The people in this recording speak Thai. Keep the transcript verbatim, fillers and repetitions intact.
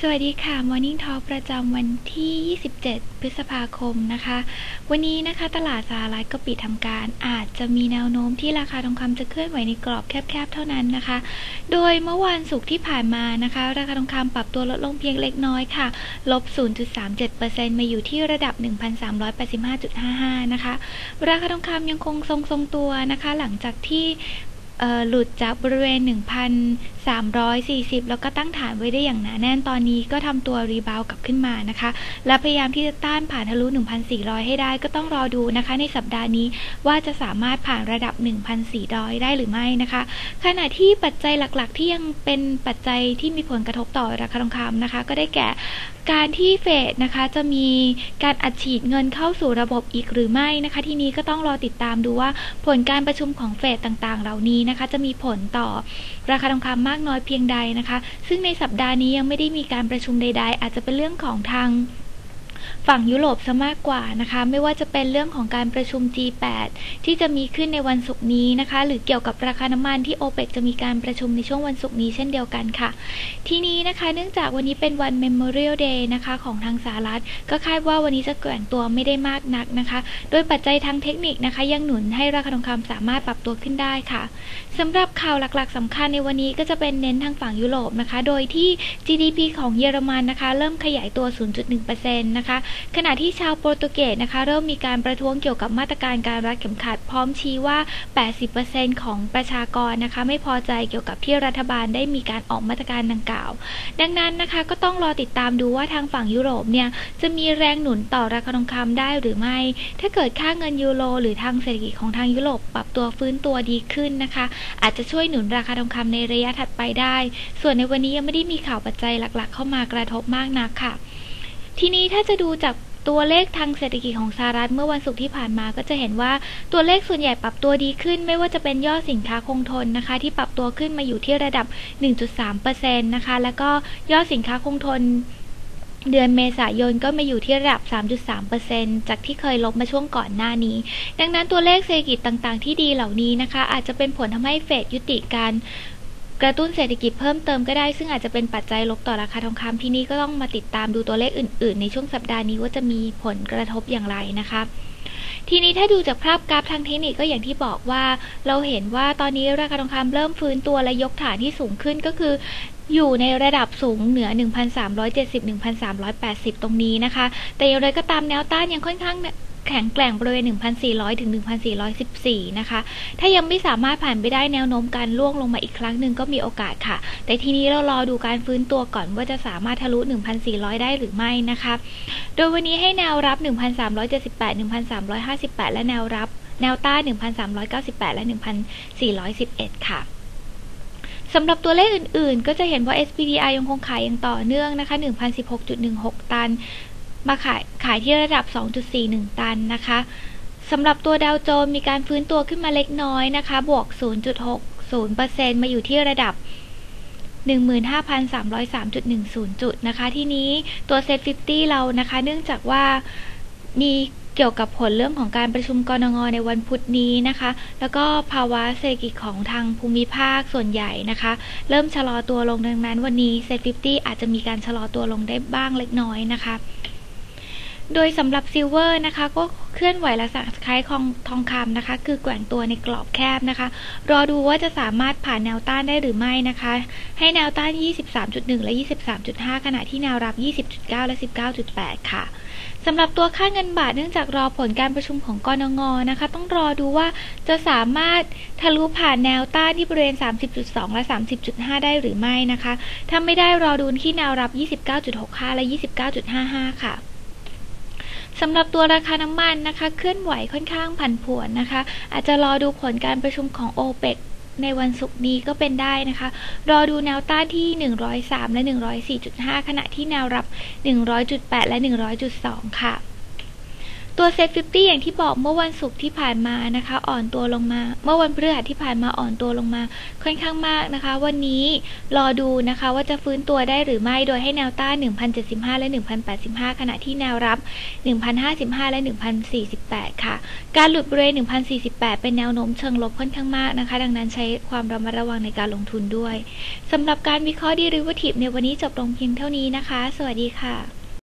สวัสดีค่ะ Morning Talk ประจำวันที่ ยี่สิบเจ็ด พฤษภาคมนะคะ วันนี้นะคะตลาดสหรัฐก็ปิดทำการอาจจะมีแนวโน้มที่ราคาทองคำจะเคลื่อนไหวในกรอบแคบๆเท่านั้นนะคะ โดยเมื่อวันศุกร์ที่ผ่านมานะคะราคาทองคำปรับตัวลดลงเพียงเล็กน้อยค่ะ ลบ ศูนย์จุดสามเจ็ดเปอร์เซ็นต์ มาอยู่ที่ระดับ หนึ่งพันสามร้อยแปดสิบห้าจุดห้าห้า นะคะราคาทองคำยังคงทรงๆตัวนะคะหลังจากที่หลุดจากบริเวณ หนึ่งพันสามร้อยสี่สิบ แล้วก็ตั้งฐานไว้ได้อย่างหนาแน่นตอนนี้ก็ทำตัวรีบาวกลับขึ้นมานะคะและพยายามที่จะต้านผ่านทะลุ หนึ่งพันสี่ร้อย ให้ได้ก็ต้องรอดูนะคะในสัปดาห์นี้ว่าจะสามารถผ่านระดับ หนึ่งพันสี่ร้อย ได้หรือไม่นะคะขณะที่ปัจจัยหลักๆที่ยังเป็นปัจจัยที่มีผลกระทบต่อราคาทองคำนะคะก็ได้แก่การที่เฟดนะคะจะมีการอัดฉีดเงินเข้าสู่ระบบอีกหรือไม่นะคะทีนี้ก็ต้องรอติดตามดูว่าผลการประชุมของเฟดต่างๆเหล่านี้นะคะจะมีผลต่อราคาทองคำมากน้อยเพียงใดนะคะซึ่งในสัปดาห์นี้ยังไม่ได้มีการประชุมใดๆอาจจะเป็นเรื่องของทางฝั่งยุโรปซะมากกว่านะคะไม่ว่าจะเป็นเรื่องของการประชุม จี แปด ที่จะมีขึ้นในวันศุกร์นี้นะคะหรือเกี่ยวกับราคาน้ำมันที่ โอเปก จะมีการประชุมในช่วงวันศุกร์นี้เช่นเดียวกันค่ะทีนี้นะคะเนื่องจากวันนี้เป็นวัน Memorial Day นะคะของทางสหรัฐก็คาดว่าวันนี้จะแกว่งตัวไม่ได้มากนักนะคะโดยปัจจัยทางเทคนิคนะคะยังหนุนให้ราคาทองคำสามารถปรับตัวขึ้นได้ค่ะสำหรับข่าวหลักๆสำคัญในวันนี้ก็จะเป็นเน้นทางฝั่งยุโรปนะคะโดยที่ จี ดี พี ของเยอรมันนะคะเริ่มขยายตัว ศูนย์จุดหนึ่งเปอร์เซ็นต์ นะคะขณะที่ชาวโปรตุเกสนะคะเริ่มมีการประท้วงเกี่ยวกับมาตรการการรัดเข็มขัดพร้อมชี้ว่า แปดสิบเปอร์เซ็นต์ ของประชากรนะคะไม่พอใจเกี่ยวกับที่รัฐบาลได้มีการออกมาตรการดังกล่าวดังนั้นนะคะก็ต้องรอติดตามดูว่าทางฝั่งยุโรปเนี่ยจะมีแรงหนุนต่อราคาทองคำได้หรือไม่ถ้าเกิดค่าเงินยูโรหรือทางเศรษฐกิจของทางยุโรปปรับตัวฟื้นตัวดีขึ้นนะคะอาจจะช่วยหนุนราคาทองคำในระยะถัดไปได้ส่วนในวันนี้ยังไม่ได้มีข่าวปัจจัยหลักๆเข้ามากระทบมากนักค่ะทีนี้ถ้าจะดูจากตัวเลขทางเศรษฐกิจของสหรัฐเมื่อวันศุกร์ที่ผ่านมาก็จะเห็นว่าตัวเลขส่วนใหญ่ปรับตัวดีขึ้นไม่ว่าจะเป็นยอดสินค้าคงทนนะคะที่ปรับตัวขึ้นมาอยู่ที่ระดับ หนึ่งจุดสามเปอร์เซ็นต์ นะคะแล้วก็ยอดสินค้าคงทนเดือนเมษายนก็มาอยู่ที่ระดับ สามจุดสามเปอร์เซ็นต์ จากที่เคยลบมาช่วงก่อนหน้านี้ดังนั้นตัวเลขเศรษฐกิจต่างๆที่ดีเหล่านี้นะคะอาจจะเป็นผลทำให้เฟดยุติการกระตุ้นเศรษฐกิจเพิ่มเติมก็ได้ซึ่งอาจจะเป็นปัจจัยลบต่อราคาทองคำที่นี้ก็ต้องมาติดตามดูตัวเลขอื่นๆในช่วงสัปดาห์นี้ว่าจะมีผลกระทบอย่างไรนะคะทีนี้ถ้าดูจากภาพกราฟทางเทคนิคก็อย่างที่บอกว่าเราเห็นว่าตอนนี้ราคาทองคำเริ่มฟื้นตัวและยกฐานที่สูงขึ้นก็คืออยู่ในระดับสูงเหนือ หนึ่งพันสามร้อยเจ็ดสิบ หนึ่งพันสามร้อยแปดสิบ ตรงนี้นะคะแต่อย่างไรก็ตามแนวต้านยังค่อนข้างแข็งแกร่งบริเวณ หนึ่งพันสี่ร้อย ถึง หนึ่งพันสี่ร้อยสิบสี่ นะคะถ้ายังไม่สามารถผ่านไปได้แนวโน้มการล่วงลงมาอีกครั้งหนึ่งก็มีโอกาสค่ะแต่ทีนี้เรารอดูการฟื้นตัวก่อนว่าจะสามารถทะลุ หนึ่งพันสี่ร้อย ได้หรือไม่นะคะโดยวันนี้ให้แนวรับ หนึ่งพันสามร้อยเจ็ดสิบแปด หนึ่งพันสามร้อยห้าสิบแปด และแนวรับแนวต้าน หนึ่งพันสามร้อยเก้าสิบแปด และ หนึ่งพันสี่ร้อยสิบเอ็ด ค่ะสำหรับตัวเลขอื่นๆก็จะเห็นว่า เอส พี ดี ไอ ยังคงขายอย่างต่อเนื่องนะคะ หนึ่งพันสิบหกจุดหนึ่งหก ตันมาขายขายที่ระดับ สองจุดสี่หนึ่ง ตันนะคะสำหรับตัวดาวโจนส์มีการฟื้นตัวขึ้นมาเล็กน้อยนะคะบวก ศูนย์จุดหกศูนย์เปอร์เซ็นต์ มาอยู่ที่ระดับ หนึ่งหมื่นห้าพันสามร้อยสามจุดหนึ่งศูนย์ จุดนะคะที่นี้ตัว เซ็ต ห้าสิบ เรานะคะเนื่องจากว่ามีเกี่ยวกับผลเรื่องของการประชุมกนง.ในวันพุธนี้นะคะแล้วก็ภาวะเศรษฐกิจของทางภูมิภาคส่วนใหญ่นะคะเริ่มชะลอตัวลงดังนั้นวันนี้ เซ็ต ห้าสิบ อาจจะมีการชะลอตัวลงได้บ้างเล็กน้อยนะคะโดยสำหรับซิลเวอร์นะคะก็เคลื่อนไหวลักษณะคล้ายของทองคำนะคะคือแกว่งตัวในกรอบแคบนะคะรอดูว่าจะสามารถผ่านแนวต้านได้หรือไม่นะคะให้แนวต้าน ยี่สิบสามจุดหนึ่ง และ ยี่สิบสามจุดห้า ขณะที่แนวรับ ยี่สิบจุดเก้า และ สิบเก้าจุดแปด ค่ะสำหรับตัวค่าเงินบาทเนื่องจากรอผลการประชุมของกนง.นะคะต้องรอดูว่าจะสามารถทะลุผ่านแนวต้านที่บริเวณ สามสิบจุดสอง และ สามสิบจุดห้า ได้หรือไม่นะคะถ้าไม่ได้รอดูที่แนวรับ ยี่สิบเก้าจุดหกห้า และ ยี่สิบเก้าจุดห้าห้า ค่ะสำหรับตัวราคาน้ำมันนะคะเคลื่อนไหวค่อนข้างผันผวนนะคะอาจจะรอดูผลการประชุมของ โอเปก ในวันศุกร์นี้ก็เป็นได้นะคะรอดูแนวต้านที่หนึ่งร้อยสามและ หนึ่งร้อยสี่จุดห้า ขณะที่แนวรับ หนึ่งร้อยจุดแปด และ หนึ่งร้อยจุดสอง ค่ะตตัวเซ็ตห้าสิบอย่างที่บอกเมื่อวันศุกร์ที่ผ่านมานะคะอ่อนตัวลงมาเมื่อวันพฤหัสที่ผ่านมาอ่อนตัวลงมาค่อนข้างมากนะคะวันนี้รอดูนะคะว่าจะฟื้นตัวได้หรือไม่โดยให้แนวต้าน หนึ่งพันเจ็ดสิบห้า และ หนึ่งพันแปดสิบห้า ขณะที่แนวรับ หนึ่งพันห้าสิบห้า และ หนึ่งพันสี่สิบแปด ค่ะการหลุดบริเวณ หนึ่งพันสี่สิบแปด เป็นแนวโน้มเชิงลบค่อนข้างมากนะคะดังนั้นใช้ความระมัดระวังในการลงทุนด้วยสำหรับการวิเคราะห์ Derivative ในวันนี้จบลงเพียงเท่านี้นะคะสวัสดีค่ะ